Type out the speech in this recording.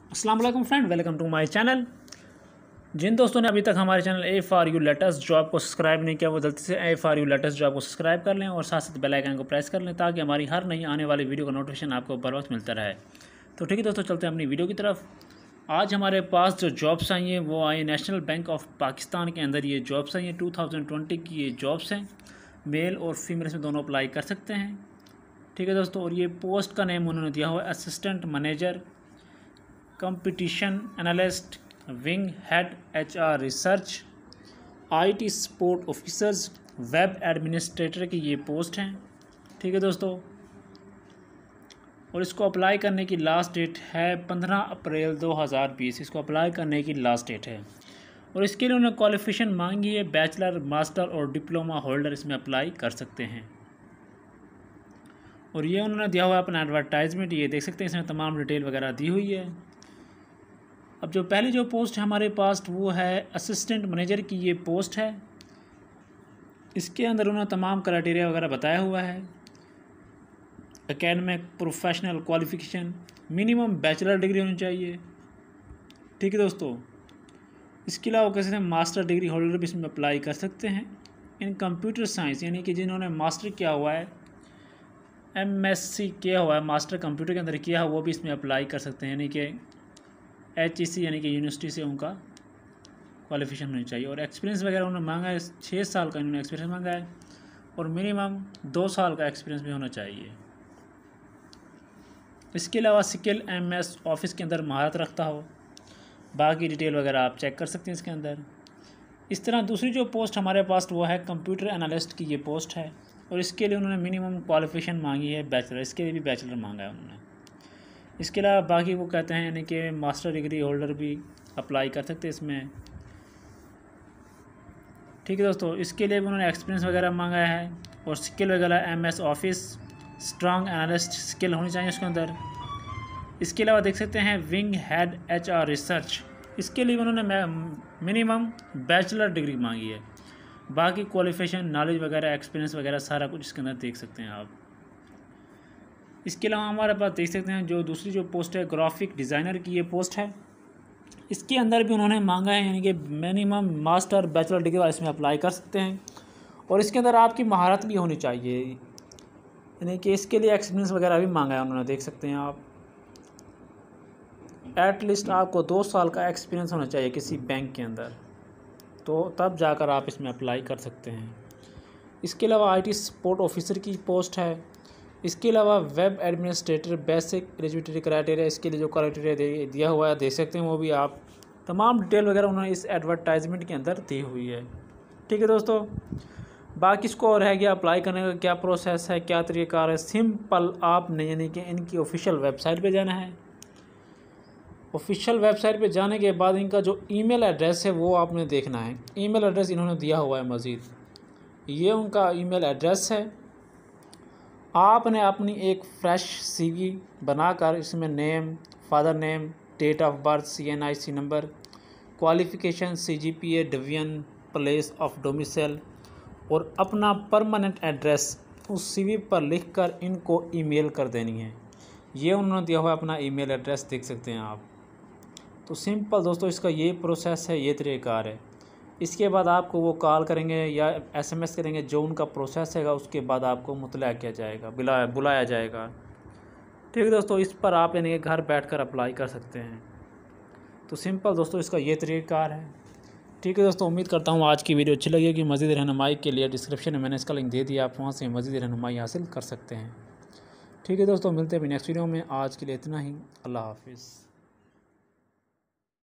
अस्सलाम वालेकुम friend, welcome to my channel. जिन दोस्तों ने अभी तक हमारे चैनल A.o.a लेटेस्ट जॉब को सब्सक्राइब नहीं किया वो जल्दी से A.o.a लेटेस्ट जॉब को सब्सक्राइब कर लें और साथ साथ बेल आइकन को प्रेस कर लें ताकि हमारी हर नई आने वाली वीडियो का नोटिफिकेशन आपको बर वक्त मिलता रहे। तो ठीक है दोस्तों, चलते हैं अपनी वीडियो की तरफ। आज हमारे पास जो जॉब्स आई हैं वो आई नेशनल बैंक ऑफ पाकिस्तान के अंदर ये जॉब्स आई हैं। 2020 की ये जॉब्स हैं, मेल और फीमेल में दोनों अप्लाई कर सकते हैं। ठीक है दोस्तों, और ये पोस्ट का नेम उन्होंने दिया हुआ है assistant manager, competition analyst, wing head HR research, IT support officers, web administrator की ये पोस्ट हैं। ठीक है दोस्तों, और इसको अप्लाई करने की लास्ट डेट है 15 अप्रैल 2020। इसको अप्लाई करने की लास्ट डेट है और इसके लिए उन्होंने क्वालिफिकेशन मांगी है बैचलर, मास्टर और डिप्लोमा होल्डर इसमें अप्लाई कर सकते हैं। और ये उन्होंने दिया हुआ है अपना एडवर्टाइजमेंट, ये देख सकते हैं, इसमें तमाम डिटेल वगैरह दी हुई है। अब जो पहली जो पोस्ट है हमारे पास वो है असिस्टेंट मैनेजर की ये पोस्ट है। इसके अंदर उन्होंने तमाम क्राइटेरिया वगैरह बताया हुआ है। Academic professional qualification, minimum bachelor degree होनी चाहिए। ठीक है दोस्तों, इसके अलावा कैसे हैं मास्टर डिग्री होल्डर भी इसमें अप्लाई कर सकते हैं। इन कंप्यूटर साइंस यानी कि जिन्होंने मास्टर किया हुआ है, MSc किया हुआ है, मास्टर कंप्यूटर के अंदर किया है, वो भी इसमें अप्लाई कर सकते हैं। यानी कि HEC यानी कि यूनिवर्सिटी से उनका क्वालिफिकेशन होनी चाहिए। और एक्सपीरियंस वगैरह उन्होंने मांगा है 6 साल का इन्होंने एक्सपीरियंस मांगा है और मिनिमम 2 साल का एक्सपीरियंस भी होना चाहिए। इसके अलावा स्किल MS ऑफिस के अंदर महारत रखता हो। बाकी डिटेल वगैरह आप चेक कर सकते हैं इसके अंदर। इस तरह दूसरी जो पोस्ट हमारे पास वो है कंप्यूटर एनालिस्ट की ये पोस्ट है और इसके लिए उन्होंने मिनिमम क्वालिफिकेशन मांगी है बैचलर, इसके लिए भी बैचलर मांगा है उन्होंने। इसके अलावा बाकी वो कहते हैं यानी कि मास्टर डिग्री होल्डर भी अप्लाई कर सकते हैं इसमें। ठीक है दोस्तों, इसके लिए भी उन्होंने एक्सपीरियंस वगैरह मांगा है और स्किल वगैरह MS office, strong analyst skill होनी चाहिए उसके अंदर। इसके अलावा देख सकते हैं विंग हेड HR रिसर्च, इसके लिए उन्होंने मिनिमम बैचलर डिग्री मांगी है। बाकी क्वालिफिकेशन, नॉलेज वगैरह, एक्सपीरियंस वगैरह सारा कुछ इसके अंदर देख सकते हैं आप। इसके अलावा हमारे पास देख सकते हैं जो दूसरी जो पोस्ट है ग्राफिक डिज़ाइनर की ये पोस्ट है। इसके अंदर भी उन्होंने मांगा है यानी कि मिनिमम मास्टर बैचलर डिग्री वाले इसमें अप्लाई कर सकते हैं और इसके अंदर आपकी महारत भी होनी चाहिए, यानी कि इसके लिए एक्सपीरियंस वगैरह भी मांगा है उन्होंने, देख सकते हैं आप। एटलीस्ट आपको 2 साल का एक्सपीरियंस होना चाहिए किसी बैंक के अंदर, तो तब जाकर आप इसमें अप्लाई कर सकते हैं। इसके अलावा IT सपोर्ट ऑफिसर की पोस्ट है। इसके अलावा web administrator, basic eligibility criteria, इसके लिए जो क्राइटेरिया दिया हुआ है देख सकते हैं, वो भी आप तमाम डिटेल वगैरह उन्होंने इस एडवर्टाइजमेंट के अंदर दी हुई है। ठीक है दोस्तों, बाकी इसको रह गया अप्लाई करने का क्या प्रोसेस है, क्या तरीक़ाकार है। सिंपल आपने यानी कि इनकी ऑफिशियल वेबसाइट पे जाना है। ऑफिशियल वेबसाइट पे जाने के बाद इनका जो ईमेल एड्रेस है वो आपने देखना है। ईमेल एड्रेस इन्होंने दिया हुआ है मज़ीद, ये उनका ईमेल एड्रेस है। आपने अपनी एक फ्रेश CV बनाकर इसमें name, father name, date of birth, CNIC number, qualification, CGPA, division, place of domicile और अपना परमानेंट एड्रेस उस CV पर लिखकर इनको ईमेल कर देनी है। ये उन्होंने दिया हुआ है अपना ईमेल एड्रेस, देख सकते हैं आप। तो सिंपल दोस्तों इसका ये प्रोसेस है, ये तरीक़ाकार है। इसके बाद आपको वो कॉल करेंगे या SMS करेंगे, जो उनका प्रोसेस है उसके बाद आपको मुतला किया जाएगा, बुलाया जाएगा। ठीक है दोस्तों, इस पर आप यानी कि घर बैठकर अप्लाई कर सकते हैं। तो सिंपल दोस्तों इसका ये तरीक़ाकार है। ठीक है दोस्तों, उम्मीद करता हूँ आज की वीडियो अच्छी लगेगी। मज़ीद रहनुमाई के लिए डिस्क्रिप्शन में मैंने इसका लिंक दे दिया, आप वहाँ से मज़ीद रहनुमाई हासिल कर सकते हैं। ठीक है दोस्तों, मिलते हैं नेक्स्ट वीडियो में। आज के लिए इतना ही, अल्लाह हाफिज़।